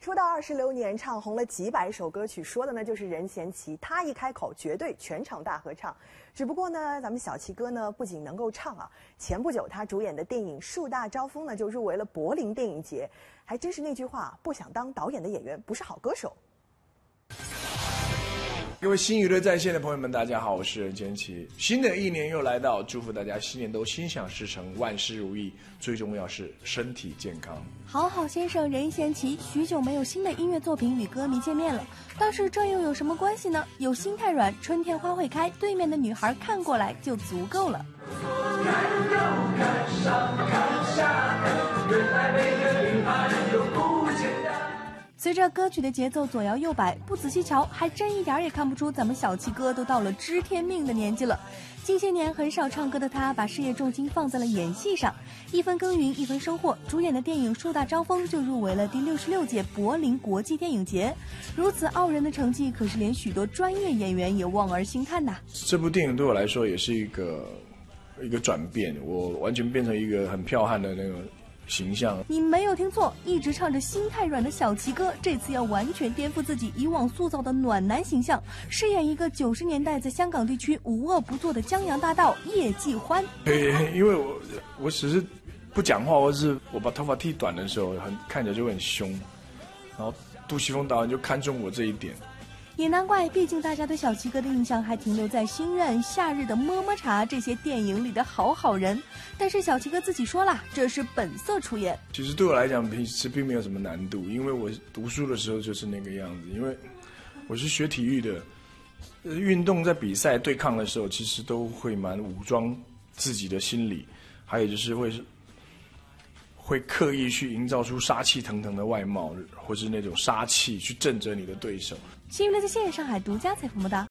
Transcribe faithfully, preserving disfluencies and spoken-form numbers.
出道二十六年，唱红了几百首歌曲，说的呢就是任贤齐。他一开口，绝对全场大合唱。只不过呢，咱们小齐哥呢不仅能够唱啊，前不久他主演的电影《树大招风》呢就入围了柏林电影节。还真是那句话，不想当导演的演员不是好歌手。 各位新娱乐在线的朋友们，大家好，我是任贤齐。新的一年又来到，祝福大家新年都心想事成，万事如意，最重要是身体健康。 好好先生任贤齐许久没有新的音乐作品与歌迷见面了，但是这又有什么关系呢？有心太软，春天花会开，对面的女孩看过来就足够了。 看右看上看下看，原来每个女孩都不简单。 随着歌曲的节奏左摇右摆，不仔细瞧，还真一点也看不出咱们小齐哥都到了知天命的年纪了。近些年很少唱歌的他，把事业重心放在了演戏上，一分耕耘一分收获，主演的电影《树大招风》就入围了第六十六届柏林国际电影节。如此傲人的成绩，可是连许多专业演员也望而兴叹呐。 这部电影对我来说也是一个一个转变，我完全变成一个很剽悍的那个 形象， 你没有听错，一直唱着心太软的小齐哥，这次要完全颠覆自己以往塑造的暖男形象，饰演一个九十年代在香港地区无恶不作的江洋大盗叶继欢。 对，因为我我只是不讲话，或是我把头发剃短的时候，很看起来就会很凶，然后杜琪峰导演就看中我这一点。 也难怪，毕竟大家对小齐哥的印象还停留在《心愿》《夏日的么么茶》这些电影里的好好人。但是小齐哥自己说了，这是本色出演。 其实对我来讲，平时并没有什么难度，因为我读书的时候就是那个样子。因为我是学体育的，呃，运动在比赛对抗的时候，其实都会蛮武装自己的心理，还有就是会会刻意去营造出杀气腾腾的外貌，或是那种杀气去震慑你的对手。 新娱乐在线上海独家采访报道。